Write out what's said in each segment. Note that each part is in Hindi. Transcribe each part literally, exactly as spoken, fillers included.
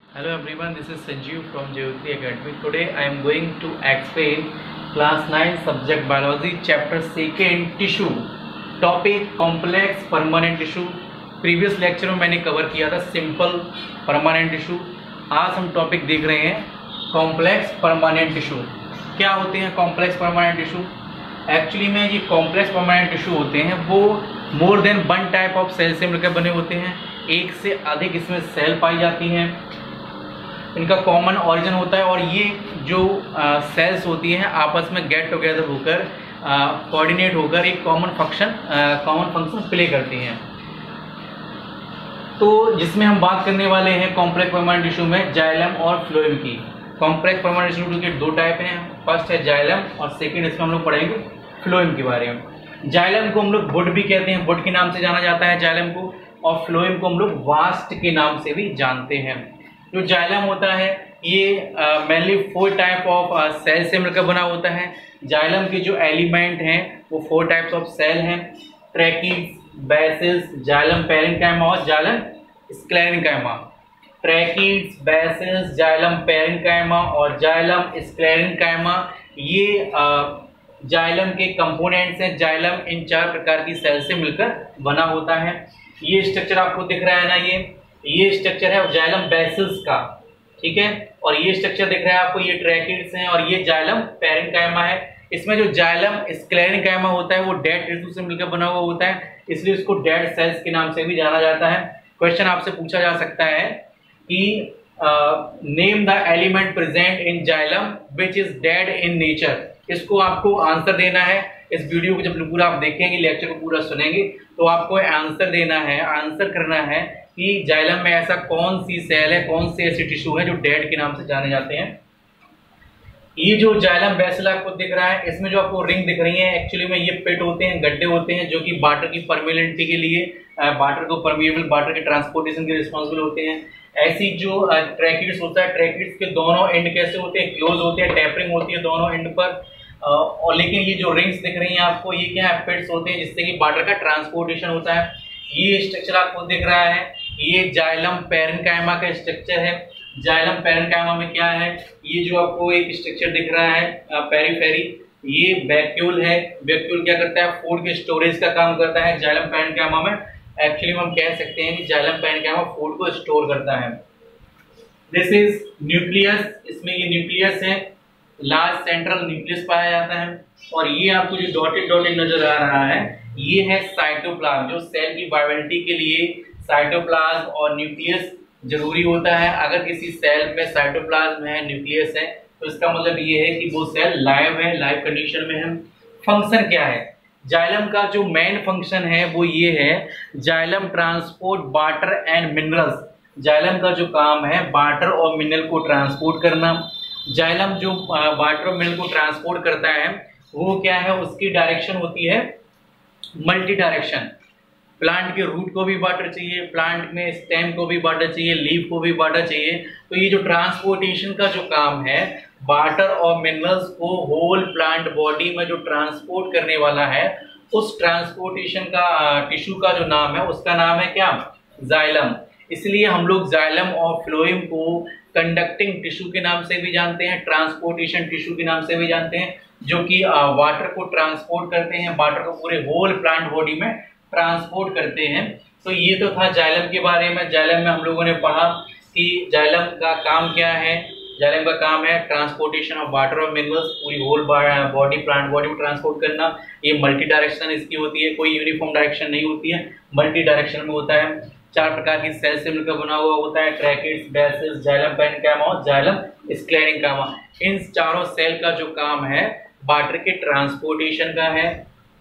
Hello everyone, this is Sanjeev from Jyoti Academy. Today I am going to explain class nine subject biology chapter second tissue topic complex permanent tissue. Previous lecture में मैंने कवर किया था सिंपल परमानेंट टिश्यू. आज हम टॉपिक देख रहे हैं कॉम्प्लेक्स परमानेंट टिश्यू. क्या होते हैं कॉम्प्लेक्स परमानेंट टिश्यू? एक्चुअली में ये कॉम्प्लेक्स परमानेंट टिश्यू होते हैं वो more than one type of cell से मिलकर बने होते हैं. एक से अधिक इसमें सेल पाई जाती हैं. इनका कॉमन ऑरिजिन होता है और ये जो सेल्स होती हैं आपस में गेट टुगेदर होकर कोऑर्डिनेट होकर एक common function common function play करती हैं. तो जिसमें हम बात करने वाले हैं कॉम्प्लेक्स परमानेंट टिश्यू में जाइलम और फ्लोएम की. कॉम्प्लेक्स परमानेंट टिश्यू के दो टाइप हैं. फर्स्ट है जाइलम और सेकंड इसमें हम लोग पढ़ेंगे फ्लोएम के बारे में. जाइलम को हम लोग वुड भी कहते हैं, वुड के नाम से जाना जाता है जाइलम को. और फ्लोएम को हम लोग वास्ट के नाम से भी जानते हैं. जो जाइलम होता है ये mainly four type of cell से मिलकर बना होता है. जाइलम के जो एलिमेंट हैं वो फोर टाइप्स ऑफ सेल हैं. ट्रैकीज, बेसिस, जाइलम पेरेन्काइमा और जाइलम स्क्लेरेन्काइमा. ट्रैकीज, बेसिस, जाइलम पेरेन्काइमा और जाइलम स्क्लेरेन्काइमा ये जाइलम के कंपोनेंट्स हैं. जाइलम इन चार प्रकार की सेल से मिलकर बना होता है. ये स्ट्रक्चर आपको दिख रहा है ना, ये ये स्ट्रक्चर है जाइलम बेसिस का, ठीक है. और ये स्ट्रक्चर दिख रहा है आपको, ये ट्रैकीड्स हैं और ये जाइलम पेरेन्काइमा है. इसमें जो जाइलम स्क्लेरेन्काइमा होता है वो डेड टिश्यू से मिलकर बना हुआ होता है, इसलिए इसको डेड सेल्स के नाम से भी जाना जाता है. क्वेश्चन आपसे पूछा जा सकता है कि name the element present in xylem which is dead in nature. इसको आपको आंसर देना है. इस वीडियो को जब पूरा आप देखेंगे, लेक्चर को पूरा सुनेंगे तो आपको आंसर देना है, आंसर करना है कि जाइलम में ऐसा कौन सी सेल है, कौन से ऐसे टिश्यू है जो डेड के नाम से जाने जाते हैं. ये जो जाइलम बेसिल आपको दिख रहा है, इसमें जो आपको रिंग दिख रही है एक्चुअली में ये पिट होते हैं, गड्ढे होते हैं जो कि वाटर की परमेबिलिटी के लिए, वाटर को परमेबल वाटर के ट्रांसपोर्टेशन के रिस्पॉन्सिबल होते हैं. ऐसी जो ट्रैकीड्स होता है, ट्रैकीड्स के दोनों एंड कैसे होते हैं, क्लोज होते हैं, टेपरिंग होती है दोनों एंड पर. और लेकिन ये जो रिंग्स दिख रही हैं आपको, ये क्या है, पिट्स होते हैं जिससे कि वाटर का ट्रांसपोर्टेशन होता है. ये स्ट्रक्चर आपको दिख रहा है, ये जाइलम पेरेन्काइमा का स्ट्रक्चर है. जाइलम पेरेन्काइमा में क्या है, ये जो आपको एक स्ट्रक्चर दिख रहा है पेरीफेरी, ये वैक्यूल है. वैक्यूल क्या करता है, फूड के स्टोरेज का काम करता है. जाइलम पेरेन्काइमा में एक्चुअली हम कह सकते हैं कि जाइलम पेरेन्काइमा फूड को स्टोर करता है. This is nucleus. इसमें ये न्यूक्लियस है, लार्ज सेंट्रल न्यूक्लियस पाया जाता है. और ये आपको जो डॉटेड डॉटेड नजर आ रहा है ये है साइटोप्लाज्म. जो सेल की वाइबिलिटी के लिए साइटोप्लाज्म और न्यूक्लियस जरूरी होता है. अगर किसी सेल में साइटोप्लाज्म है, न्यूक्लियस है, तो इसका मतलब ये है कि वो सेल लाइव है, लाइव कंडीशन में है. फंक्शन क्या है जाइलम का? जो मेन फंक्शन है वो ये है, xylem transport water and minerals. Xylem का जो काम है वाटर और मिनरल को ट्रांसपोर्ट करना. जाइलम जो वाटर और मिनरल को ट्रांसपोर्ट करता है वो क्या है, उसकी डायरेक्शन होती है मल्टी डायरेक्शन. प्लांट के रूट को भी वाटर चाहिए, प्लांट में स्टेम को भी वाटर चाहिए, लीफ को भी वाटर चाहिए. तो ये जो ट्रांसपोर्टेशन का जो काम है, वाटर और मिनरल्स को होल प्लांट बॉडी में जो ट्रांसपोर्ट करने वाला है, उस ट्रांसपोर्टेशन का टिश्यू का जो नाम है उसका नाम है क्या, जाइलम. इसलिए हम लोग जाइलम और फ्लोएम को कंडक्टिंग टिश्यू के नाम से भी जानते हैं, ट्रांसपोर्टेशन टिश्यू के नाम से भी जानते हैं, जो कि वाटर को ट्रांसपोर्ट करते हैं, वाटर को पूरे होल प्लांट बॉडी में ट्रांसपोर्ट करते हैं. तो ये तो था जाइलम के बारे में. जाइलम में हम लोगों ने पढ़ा कि जाइलम का काम क्या है. जाइलम का काम है ट्रांसपोर्टेशन ऑफ वाटर और मिनरल्स, पूरी होल बॉडी प्लांट बॉडी में ट्रांसपोर्ट करना. ये मल्टी डायरेक्शन इसकी होती है, कोई यूनिफॉर्म डायरेक्शन नहीं होती है, मल्टी डायरेक्शन में होता है. चार प्रकार की सेल से मिलकर बना हुआ होता है, ट्रैकीड्स, बेसिस, जाइलम पेरेन्काइमा और जाइलम स्क्लेरेन्काइमा. इन चारों सेल का जो काम है वाटर के ट्रांसपोर्टेशन का है.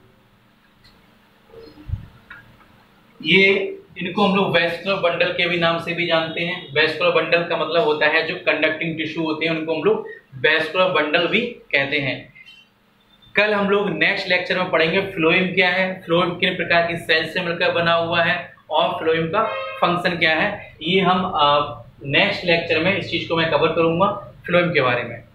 ये इनको हम लोग वेस्कुलर बंडल के भी नाम से भी जानते हैं. वेस्कुलर बंडल का मतलब होता है जो कंडक्टिंग टिश्यू होते हैं उनको हम लोग वेस्कुलर बंडल भी कहते हैं. कल हम लोग नेक्स्ट लेक्चर में पढ़ेंगे फ्लोएम क्या है, फ्लोएम किन प्रकार की सेल से मिलकर बना हुआ है और फ्लोएम का फंक्शन क्या है. ये हम नेक्स्ट लेक्चर में इस चीज को मैं कवर करूंगा फ्लोएम के बारे में.